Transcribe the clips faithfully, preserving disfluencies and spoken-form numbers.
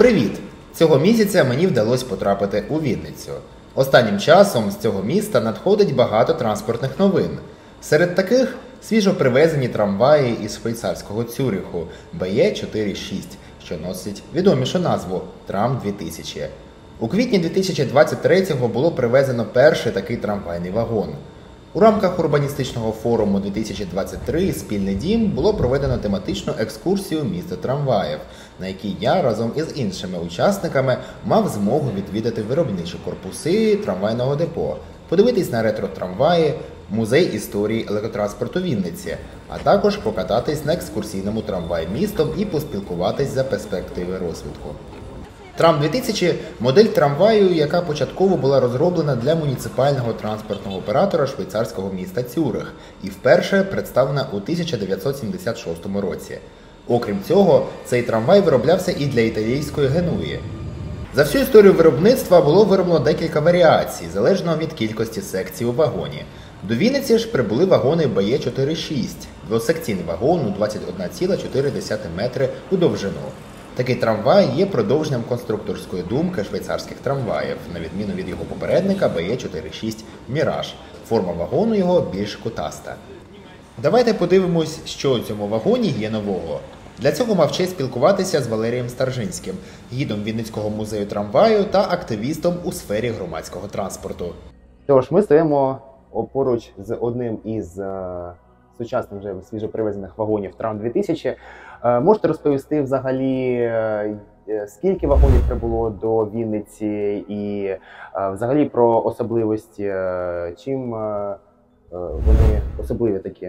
Привіт! Цього місяця мені вдалося потрапити у Вінницю. Останнім часом з цього міста надходить багато транспортних новин. Серед таких свіжо привезені трамваї із швейцарського Цюриху Б Е чотири шість, що носить відомішу назву Трам дві тисячі. У квітні дві тисячі двадцять третього було привезено перший такий трамвайний вагон. У рамках урбаністичного форуму дві тисячі двадцять три «Спільний дім» було проведено тематичну екскурсію міста трамваїв, на якій я разом із іншими учасниками мав змогу відвідати виробничі корпуси трамвайного депо, подивитись на ретро-трамваї, музей історії електротранспорту Вінниці, а також покататись на екскурсійному трамваї містом і поспілкуватись за перспективи розвитку. Трам дві тисячі – модель трамваю, яка початково була розроблена для муніципального транспортного оператора швейцарського міста Цюрих і вперше представлена у тисяча дев'ятсот сімдесят шостому році. Окрім цього, цей трамвай вироблявся і для італійської Генуї. За всю історію виробництва було вироблено декілька варіацій, залежно від кількості секцій у вагоні. До Вінниці ж прибули вагони Б Е чотири шість, двосекційний вагон у двадцять одна ціла чотири десятих метри у довжину. Такий трамвай є продовженням конструкторської думки швейцарських трамваїв, на відміну від його попередника Б Е чотири шість Міраж. Форма вагону його більш кутаста. Давайте подивимось, що у цьому вагоні є нового. Для цього мав честь спілкуватися з Валерієм Старжинським, гідом Вінницького музею трамваю та активістом у сфері громадського транспорту. Тож, ми стоїмо поруч з одним із е, сучасних вже свіжопривезених вагонів Трам дві тисячі. Е, можете розповісти взагалі, е, скільки вагонів прибуло до Вінниці і е, взагалі про особливості, е, чим е, вони особливі такі?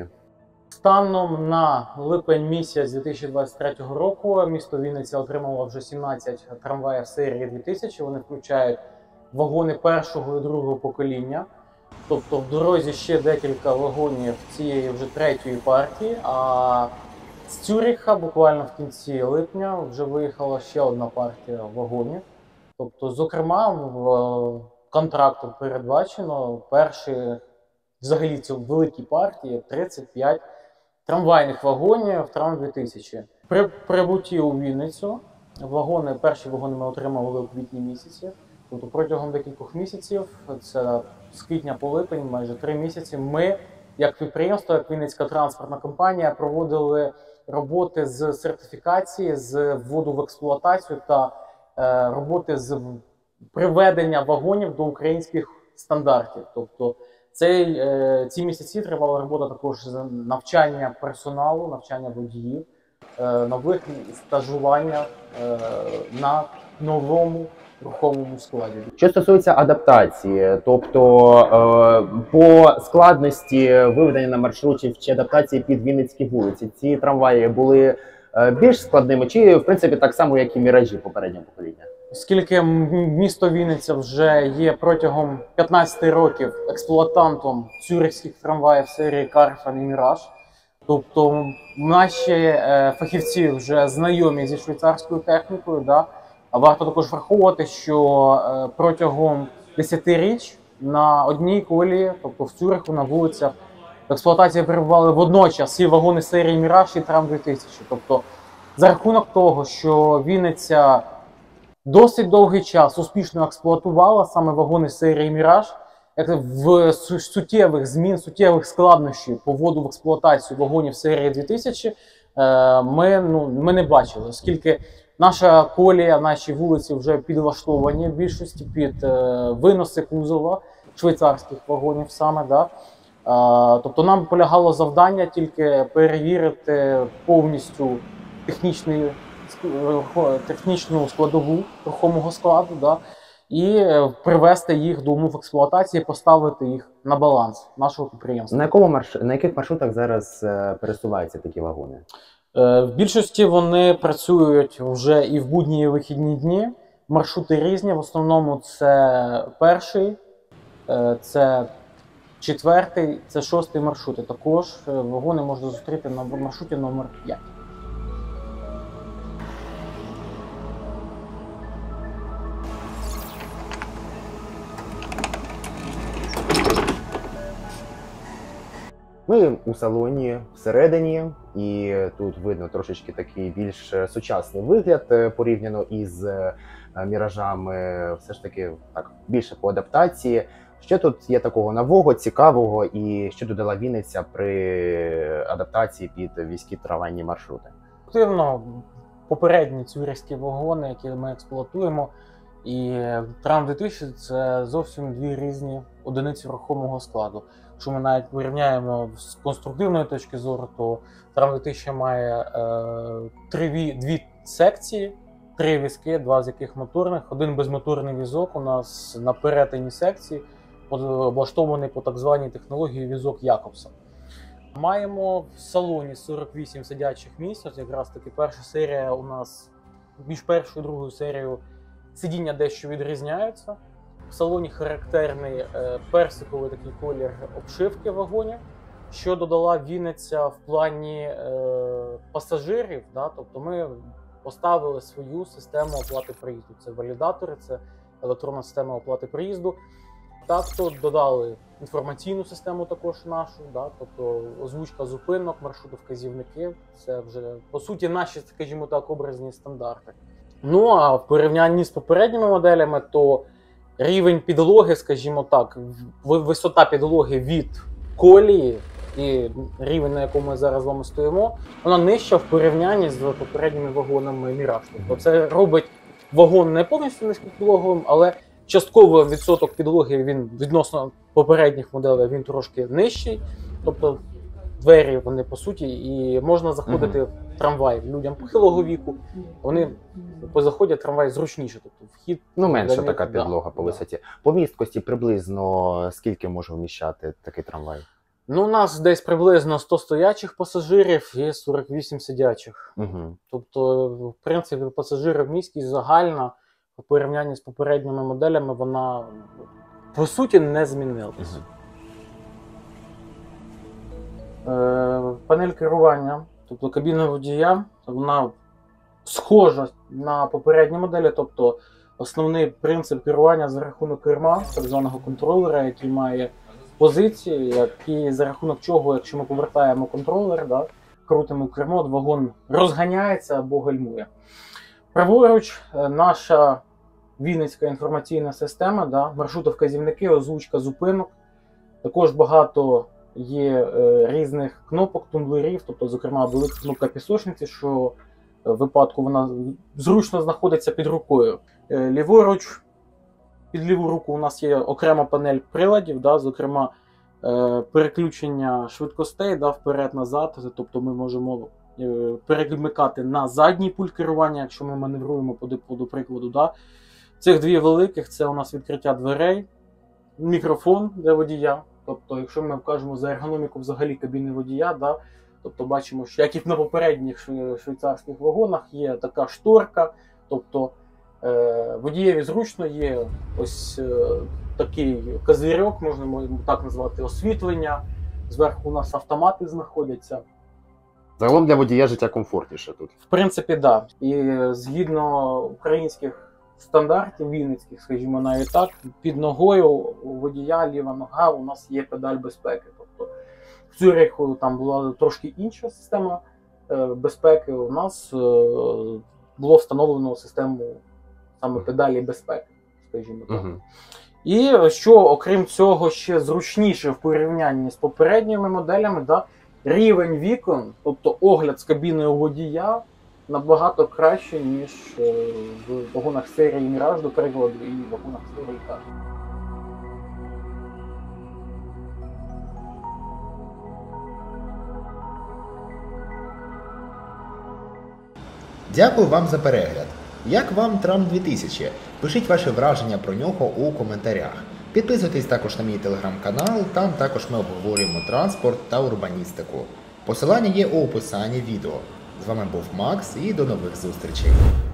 Станом на липень місяць дві тисячі двадцять третього року місто Вінниця отримало вже сімнадцять трамваїв серії дві тисячі. Вони включають вагони першого і другого покоління. Тобто в дорозі ще декілька вагонів цієї вже третьої партії, а з Цюриха буквально в кінці липня вже виїхала ще одна партія вагонів. Тобто, зокрема, в контракту передбачено перші, взагалі ці великі партії, тридцять п'ять трамвайних вагонів Трам дві тисячі. При прибутті у Вінницю вагони, перші вагони ми отримали у квітні місяці. Тобто протягом декількох місяців, це з квітня по липень, майже три місяці, ми, як підприємство, як Вінницька транспортна компанія, проводили роботи з сертифікації, з вводу в експлуатацію та е, роботи з приведення вагонів до українських стандартів. Тобто цей, е, ці місяці тривала робота також з навчання персоналу, навчання водіїв, е, нових стажування е, на новому рухомому складі. Що стосується адаптації, тобто е, по складності виведення на маршрутів чи адаптації під Вінницькі вулиці, ці трамваї були е, більш складними, чи в принципі так само, як і Міражі попереднього покоління? Оскільки місто Вінниця вже є протягом п'ятнадцяти років експлуатантом цюрихських трамваїв серії Карфан і Міраж, тобто наші е, фахівці вже знайомі зі швейцарською технікою, да? А варто також враховувати, що е, протягом десятиріч на одній колії, тобто в Цюриху, на вулицях, в експлуатації перебували водночас всі вагони серії Міраж і Трам дві тисячі. Тобто за рахунок того, що Вінниця досить довгий час успішно експлуатувала саме вагони серії Міраж, як в суттєвих змін, суттєвих складнощів по вводу в експлуатацію вагонів серії дві тисячі е, ми, ну, ми не бачили, оскільки наша колія, наші вулиці вже підлаштовані в більшості під е, виноси кузова швейцарських вагонів саме. Да? Е, тобто нам полягало завдання тільки перевірити повністю технічний, технічну складову рухомого складу, да? І привести їх до умов експлуатації, поставити їх на баланс нашого підприємства. На, якому марш... на яких маршрутах зараз е, пересуваються такі вагони? В більшості вони працюють вже і в будні, і в вихідні дні. Маршрути різні, в основному це перший, це четвертий, це шостий маршрути. Також вагони можна зустріти на маршруті номер п'ять. Ми у салоні всередині, і тут видно трошечки такий більш сучасний вигляд порівняно із міражами, все ж таки так більше по адаптації. Що тут є такого нового, цікавого і що додала Вінниця при адаптації під військові трамвайні маршрути? Активно попередні цюрихські вагони, які ми експлуатуємо, і Трам дві тисячі – це зовсім дві різні одиниці рухомого складу. Якщо ми навіть порівняємо з конструктивної точки зору, то Трам дві тисячі має е, три, дві секції, три візки, два з яких моторних. Один безмоторний візок у нас на перетині секції, облаштований по так званій технології візок Якобса. Маємо в салоні сорок вісім сидячих місць. От якраз таки перша серія у нас, між першою і другою серією, сидіння дещо відрізняються. В салоні характерний е, персиковий такий колір обшивки вагонів, що додала Вінниця в плані е, пасажирів. Да? Тобто ми поставили свою систему оплати проїзду. Це валідатори, це електронна система оплати проїзду. Так, то додали інформаційну систему також нашу, да? Тобто озвучка зупинок, маршрутовказівники. Це вже, по суті, наші, скажімо так, образні стандарти. Ну, а в порівнянні з попередніми моделями, то рівень підлоги, скажімо так, висота підлоги від колії і рівень, на якому ми зараз з вами стоїмо, вона нижча в порівнянні з попередніми вагонами Міраж. Тобто це робить вагон не повністю низькопідлоговим, але частково відсоток підлоги він відносно попередніх моделей він трошки нижчий. Тобто двері вони по суті, і можна заходити uh-huh. в трамвай людям похилого віку, вони заходять в трамвай зручніше. Тобто вхід ну менша така підлога да, по висоті. Да. По місткості приблизно скільки може вміщати такий трамвай? Ну, у нас десь приблизно сто стоячих пасажирів і сорок вісім сидячих. Uh-huh. Тобто, в принципі, пасажирів міськість загальна у порівнянні з попередніми моделями вона по суті не змінилась. Uh-huh. Е, панель керування, тобто кабіна водія, вона схожа на попередні моделі, тобто основний принцип керування за рахунок керма, так званого контролера, який має позиції, які за рахунок чого, якщо ми повертаємо контролер, да, крутимо кермо, вагон розганяється або гальмує. Праворуч наша Вінницька інформаційна система, да, маршрутовказівники, озвучка зупинок. Також багато є е, різних кнопок, тумблерів, тобто, зокрема, велика кнопка пісочниці, що в випадку вона зручно знаходиться під рукою. Е, ліворуч, під ліву руку у нас є окрема панель приладів, да, зокрема, е, переключення швидкостей, да, вперед-назад, тобто ми можемо е, перемикати на задній пульт керування, якщо ми маневруємо по, до прикладу. Да. Цих дві великих – це у нас відкриття дверей, мікрофон для водія. Тобто, якщо ми вкажемо за ергономіку взагалі кабіни водія, да, тобто бачимо, що як і на попередніх швейцарських вагонах є така шторка, тобто е, водієві зручно є ось е, такий козирьок, можна так назвати, освітлення, зверху у нас автомати знаходяться. Загалом для водія життя комфортніше тут. В принципі, так. Да. І згідно українських стандартів вінницьких, скажімо, навіть так, під ногою у водія ліва нога у нас є педаль безпеки. Тобто в Цюриху там була трошки інша система е, безпеки, у нас е, було встановлено систему саме педалі безпеки, скажімо так. Uh-huh. І що, окрім цього, ще зручніше в порівнянні з попередніми моделями, да, рівень вікон, тобто огляд з кабіною водія, набагато краще, ніж в вагонах серії Міраж, до прикладу, і в вагонах серії Кар. Дякую вам за перегляд. Як вам Трам дві тисячі? Пишіть ваші враження про нього у коментарях. Підписуйтесь також на мій телеграм-канал, там також ми обговорюємо транспорт та урбаністику. Посилання є у описанні відео. З вами був Макс і до нових зустрічей.